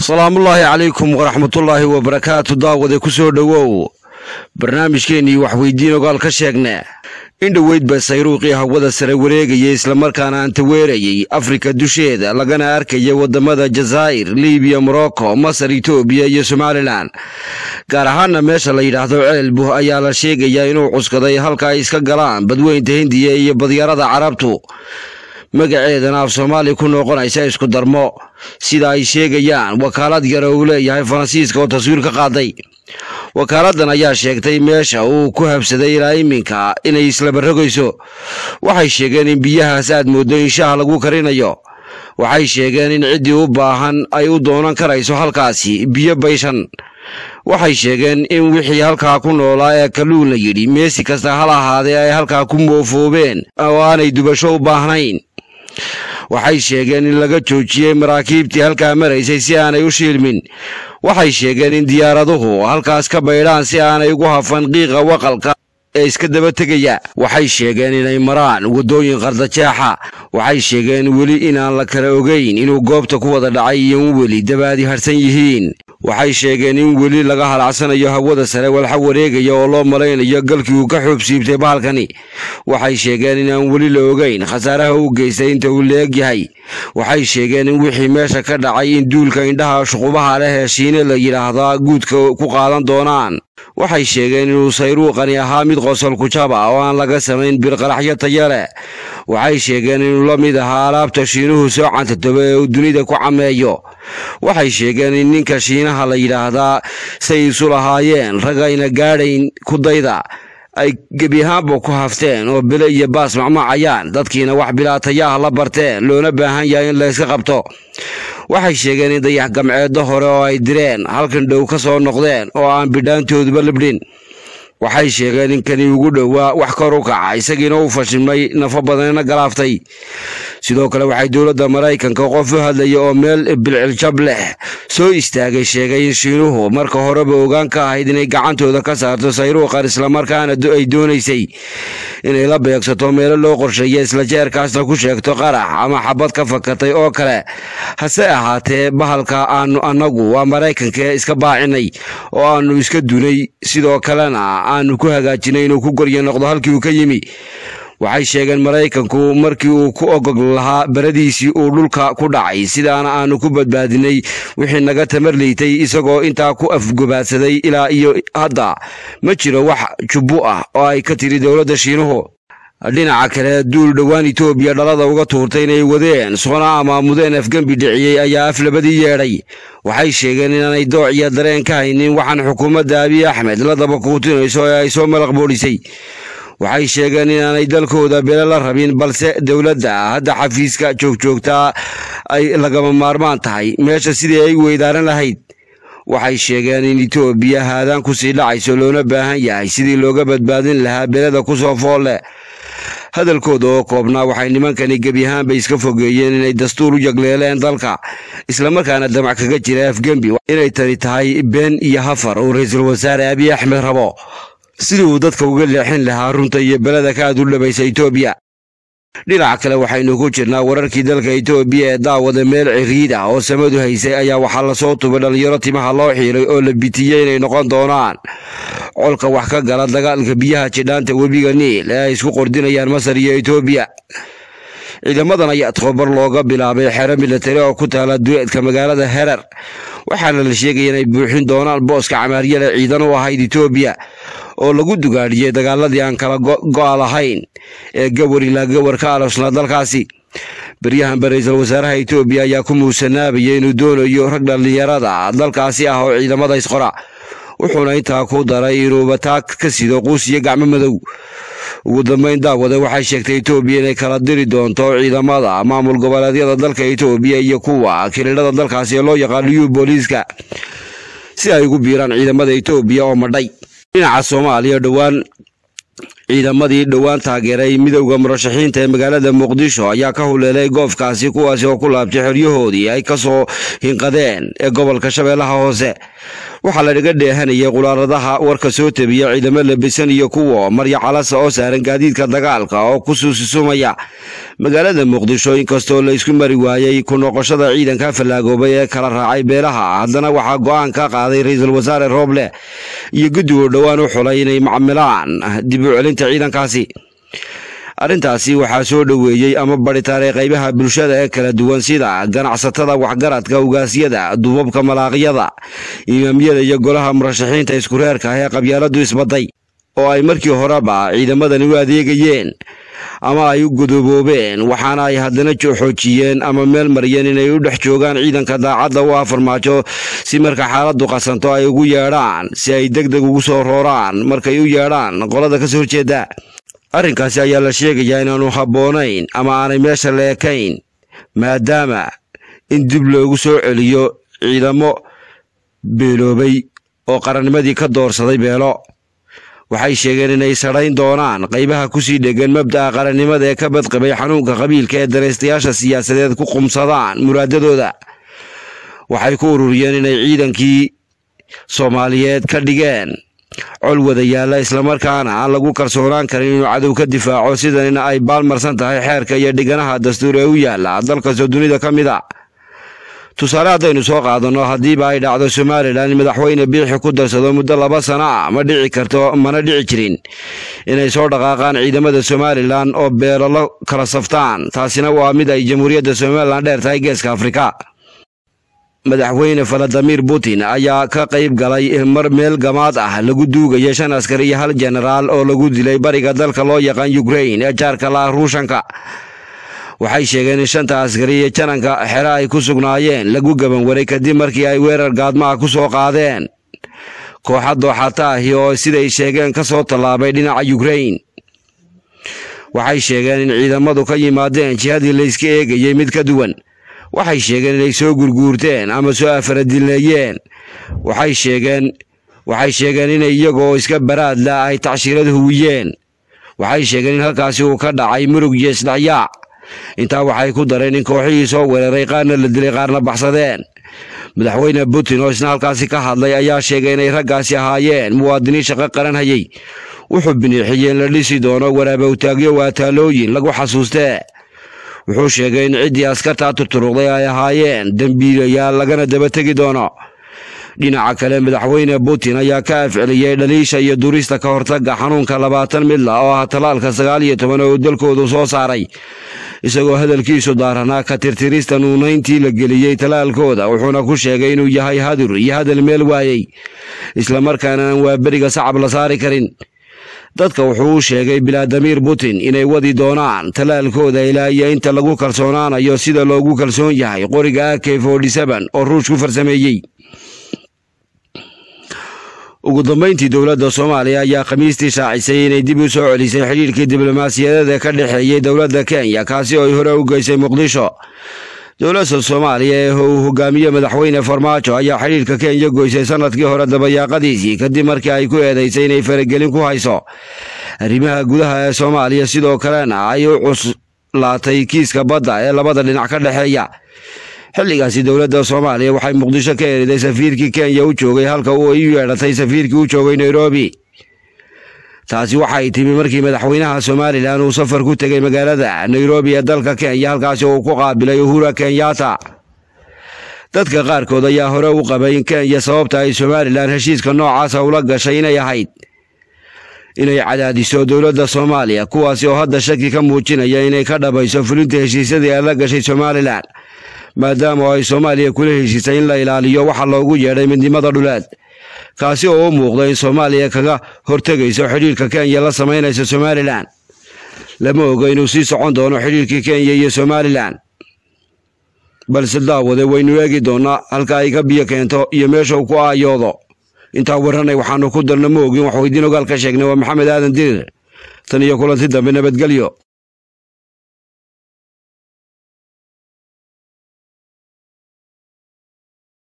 السلام الله عليكم ورحمة الله وبركاته. داود كسور دواو برنامجكيني وحويدين وقال كشاقنا إن دويد بسيروقي هودا سروريغي إسلامركانا انتويري أفريكا دوشيدا لغانا أركي ودمدا جزائر ليبيا موروكو مصر إثيوبيا iyo Somaliland gaar ahaan meesha la yiraahdo Ceelbuh ayaa la sheegaya inuu cuskaday halka ay iska galaan badweynta Hindiya iyo badyarada Carabtu magaceedana af Soomaali ku noqonaysa isku darmo sida ay sheegayaan wakaalad yar oo leeyahay Faransiiska oo taswiir ka qaaday. Wakaaladan ayaa sheegtay meesha uu ku habsaday ilaa iminka inay isla barrogayso. Waxay sheegeen in biyahaas aad moodo in shaah lagu karinayo. Waxay sheegeen in cidii u baahan ay u doonan karayso halkaasi biyo bayshan. Waxay sheegeen in wixii halka ku noolaa ee kalluun la yiri meesi kasta hal ahaadee ay halka ku moofoobeen oo aanay dubasho u baahnayn. Waxay sheegeen in laga joojiyay maraakiibtii halka maraysay si aanay u shilmin. Waxay sheegeen in diyaaraduhu halkaas ka baydhaan si aanay ugu hafan qiiqa waqalka ee iska daba tegaya. Waxay sheegeen inay maraan wadooyin qardajeexa. Waxay sheegeen weli inaan la kala ogeyn inuu goobta ku wada dhacay iyo weli dabaadi harsan yihiin. Waxay sheegeen in weli laga halacsanayo hawada sare walxa wareegaya oo loo malaynayo galkii uu ka xoobsiibtay bahalkani. Waxay sheegeen in aan weli la ogeyn khasaaraha uu geystay inta uu leegyahay. Waxay sheegeen in wixii meesha ka dhacay in duulka indhaha shuqubaha leh ee Shiine la yiraahdo guudka ku qaadan doonaan. Waxay sheegeen inuu sayruuqani ahaa mid qosol ku jaba oo aan laga samayn bir qaraxyo tayo leh. Waxay sheegeen inuu la mid ahaa alaabta Shiinuhu soo cantatoba ee uu dunida ku cameeyo. Waxay sheegeen in ninka Shiinaha la yiraahdo say isu lahaayeen ragayna gaadhayn ku dayda ay gebiyaanba ku hafteen oo bilo iyo baas macmaacayaan dadkiina wax bilaatayaha la barteen loona baahan yahay in la iska qabto. Waxay sheegeen in dayax gamceedo hore oo ay direen halkan dhow ka soo noqdeen oo aan bidhaantooduba libdhin. Waxay sheegeen in kani ugu dhowaa wax kor u kacay isagiina uu fashilmay nafa badanna galaaftay. Sidoo kale waxay dawladda Mareykanka qof u hadlay oo meel bilcil leh soo istaagay sheegay in Shiinuhu marka horeba ogaan ka ahayd inay gacantooda ka saarto sayruuqa isla markaana ay doonaysay inay la beegsato meel loo qorsheeyay isla jeerkaasna ku sheegto qarax ama xabad ka fakatay oo kale. Hase ahaatee bahalka aanu anagu waa Mareykanka iska baacinay oo aanu iska dunay sidoo kalena aanu ku hagaajinay inuu ku goryo noqdo halkii uu ka yimi. Waxay sheegeen Mareykanku markii uu ku ogol lahaa baradiisii uu dhulka ku dhacay sidaana aanu ku badbaadinay wixii naga tamarleeytay isagoo intaa ku afgobaadsaday ilaa iyo hadda ma jiro wax jubbu ah oo ay ka tiri dawladda Shiinuhu. dhinaca kale duul dhawaan Itoobiya dhalada uga tuurtay inay wadeen soona ama mudeen afgambi dhiciyay ayaa aflabadii yeedhay. Waxay sheegeen inay dooc iyo dareen ka haynin waxaan xukuumadda Abiy Ahmed la daba kuutinayso ee ay soo malaq boolisay. Waxay sheegeen inay dalkooda beel la rabin balse dawladda hadda xafiiska joogta ay lagama maarmaan tahay meesha sidii ay weydaaran lahayd. Waxay sheegeen in Itoobiya haadan ku sii dhacayso loona baahan yahay sidii looga badbaadin lahaa beelada ku soo foole. hadalkooda oo koobnaa waxay nimankani gebiyaanba iska fogeeyeen inay dastuur u jagleeleen dalka isla markaana damac kaga jira afgambi inay tani tahay been iyo hafar oo ra'iisul wasaare Abiy Ahmed rabo sidii uu dadka uga leexin lahaa runta iyo belada ka aad u dhabaysa Itoobiya. dhinaca kale waxaynu ku jirnaa wararkii dalka Itoobiya ee daawada meel ciriida oo samadu haysay ayaa waxa la soo tubay dhalinyaro timaha loo xiiray oo la bitiyay inay noqon doonaan colka wax ka gala dagaalka biyaha jidhaanta webiga Niil ee isku qordinayaan Masar iyo Itoobiya. ciidamadan ayaa tababar looga bilaabay xero militari oo ku taala duleedka magaalada Herar. waxaana la sheegay inay buuxin doonaan booska camaariyada ciidan u ahayd Itoobiya oo lagu dugaadiyay dagaaladii aan kala go'al ahayn ee gawari la gawar ka aloosna dalkaasi. baryahan ra'iisul wasaaraha Itoobiya ayaa ku muusanaabay inuu doonayo rag dhalinyarada dalkaasi ah oo ciidamada isqora. wuxuuna intaa ku daray inuu bataag ka sido quus iyo gacmo madow. ugu dambeyn daawada waxay sheegtay Itoobiya inay kala diri doonto ciidamada maamul goboleedyada dalka Itoobiya iyo kuwa kililada dalkaasi loo yaqaan booliiska si ay ugu biiraan ciidamada Itoobiya oo madhay. dhinaca Soomaaliya dhawaan ciidamadii dhowaan taageeray midowda murashaxiinta ee magaalada muqdisho ayaa ka huleelay goofkaasi kuwaasi oo ku laabtay xeryahoodii ay ka soo hinqadeen ee gobolka Shabeellaha Hoose. waxaa la dhiga dheehanayay qulaaradaha warka soo tabiya ciidamo labisan iyo kuwa marya calasa oo saaran gaadiidka dagaalka oo ku suusisumaya magaalada muqdisho. inkastoo la isku mari waayay ku noqoshada ciidanka falaagoobay ee kala raacay beelaha, haddana waxaa go'aan ka qaaday ra'iisul wasaare Roble iyo guddiga dhowaan u xulay inay macmilaan dib u celinta ciidankaasi. arrintaasi waxaa soo dhoweeyey ama baritaanay qaybaha bulshada ee kala duwan sida ganacsatada, waxgaradka, ugaasyada, duubabka, malaaqyada, imaamyada iyo golaha murashaxiinta isku reerka ah ee qabyaaladu isbaday oo ay markii horeba ciidamadani u adeegayeen ama ay u gudoboobeen, waxaana ay haddana xoojiyeen ama meel mariyeen inay u dhex joogaan ciidanka daacadda u farmaajo si marka xaaladdu qasanto ay ugu yeedhaan, si ay degdeg ugu soo rooraan markay u yeedhaan qolada ka soo horjeeda. arrinkaasi ayaa la sheegayaa inaanu habboonayn ama aanay meesha leekayn, maadaama in dib loogu soo celiyo ciidamo beeloobay oo qarannimadii ka doorsaday beelo. waxay sheegeen inay sadhayn doonaan qaybaha kusii dhegan mabda'a qarannimada ee ka badqabay xanuunka qabiilka ee dareystayaasha siyaasadeed ku qumsadaan muraadadooda. waxay ku ururiyeen inay ciidankii Soomaaliyeed ka dhigeen col wada yaalla, islamarkaana aan lagu kalsoonaan karin inuu cadow ka difaaco, sidanina ay baalmarsan tahay xeerka iyo dhiganaha dastuur ee u yaalla dalkastoo dunida ka mid a. tusaale haddaynu soo qaadanno, haddiiba ay dhacdo Somalilan in madaxweyne Biixi ku darsado muddo 2 sano ah, ma dhici karto mana dhici jirin inay soo dhaqaaqaan ciidamada Somalilan oo beelo la kala saftaan. taasina waa mid ay jamhuuriyadda Somalilan dheer tahay geeska Afrika. madaxweyne Vladimir Putin ayaa ka qayb galay mar meel gamaad ah lagu duugay 5 askari iyo 1 jenaraal oo lagu dilay bariga dalka loo yaqaan Ukraine ee jaarka la Ruushka. waxay sheegeen in 5 askari iyo jananka xero ay ku sugnaayeen lagu gaban waray kadib markii ay weerar gaadma ku soo qaadeen kooxda xataahi oo siday sheegeen ka soo tallaabay dhinaca Ukraine. waxay sheegeen in ciidamadu ka yimaadeen jihadii la iska eegayay mid ka duwan. waxay sheegeen inay soo gurguurteen ama soo afaradileeyeen. waxay sheegeen inay iyagoo iska baraad la ay tacshirada huwiyeen. waxay sheegeen in halkaasi uu ka dhacay murug iyo isdhacyaa. intaa waxay ku dareen in kooxihii soo weeraray qaarna la dilay qaarna baxsadeen. madaxweyne Putin oo isna halkaasi ka hadlay ayaa sheegay inay raggaasi ahaayeen muwaadiniin shaqo qaran hayay. wuxuu biniixiyey in la dhisi doono waraabowtaagyo waa taalooyin lagu xasuustee. wuxuu sheegay in ciddii askarta tuturuqday ay ahaayeen dambiilayaal lagana daba tegi doono. dhinaca kale, madaxweyne Putin ayaa ka afceliyey dhaliisha iyo durista ka hortagga xanuunka 20 midla oo ah talaalka 19 oo dalkoodu soo saaray, isagoo hadalkiisu daaranaa ka tirtirista nuunayntii la geliyey talaalkooda. wuxuuna ku sheegay inuu yahay hadur iyo hadal meel waayey, islamarkaana aan waaberiga sacab la saari karin. dadka wuxuu u sheegay Vladimir Putin inay wadi doonaan talaalkooda ilaa iyo inta lagu kalsoonaanayo sida loogu kalsoon yahay qoriga AK-47 oo Ruushku farsameeyey. ugu dambeyntii, dowladda Soomaaliya ayaa Khamiistii shaacisay inay dib u soo celisay xiriirkii diblomaasiyadeed ee ka dhexeeyay dowladda Kenya, kaasi oo ay hore u geysay Muqdisho. dowladda Soomaaliya ee uu hogaamiye madaxweyne Farmaajo ayaa xiriirka Kenya goysay sanadkii hore dabayaaqadiisii kadib markii ay ku eedeysay inay faragelin ku hayso arrimaha gudaha ee Soomaaliya, sidoo kalena ay u cuslaatay kiiska badda ee labada dhinac ka dhexeeya. xilligaasi dowladda Soomaaliya waxay Muqdisho ka eeday safiirkii Kenya u joogay halka uu ay yeedhatay safiirkii u joogay Nairobi. taasi waxay timi markii madaxweynaha Somaliland uu safar ku tagay magaalada Nairobi ee dalka Kenya, halkaas oo uu ku qaabilay Uhuru Kenyatta. dadka qaarkood ayaa hore u qabay in Kenya sababta ay Somaliland heshiiska noocaas ula gashay inay ahayd inay cadaadiso dowladda Soomaaliya, kuwaasi oo hadda shaki ka muujinaya inay ka dhabayso fulinta heshiisyadii ay la gashay Somaliland, maadaama ay Soomaaliya kula heshiisay in la ilaaliyo waxa loogu yeedhay midnimada dhuleed, kaasi oo u muuqda in Soomaaliya kaga hortagayso xiriirka Kenya la sameynayso Somaliland. lama oga inuu sii socon doono xiriirkii Kenya iyo Somaliland, balse daawade waynu eegi doonaa halka ay ka biyo keento iyo meesha uu ku aayoodo. intaa waranay waxaanu ku darna ma ogin wax weydiin ogaal ka sheegnay. waa Maxamed Aadan Dirir. tan iyo kulanti dambe, nabadgelyo.